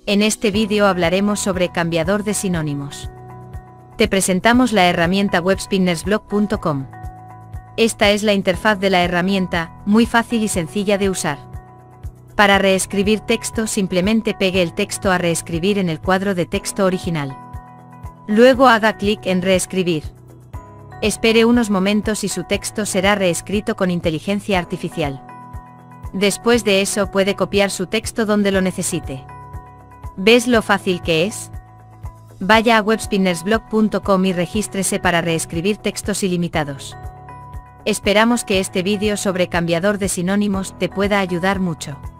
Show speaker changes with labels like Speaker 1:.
Speaker 1: En este vídeo hablaremos sobre cambiador de sinónimos. Te presentamos la herramienta webspinnersblog.com. Esta es la interfaz de la herramienta, muy fácil y sencilla de usar. Para reescribir texto simplemente pegue el texto a reescribir en el cuadro de texto original. Luego haga clic en reescribir. Espere unos momentos y su texto será reescrito con inteligencia artificial. Después de eso puede copiar su texto donde lo necesite. ¿Ves lo fácil que es? Vaya a webspinnersblog.com y regístrese para reescribir textos ilimitados. Esperamos que este vídeo sobre cambiador de sinónimos te pueda ayudar mucho.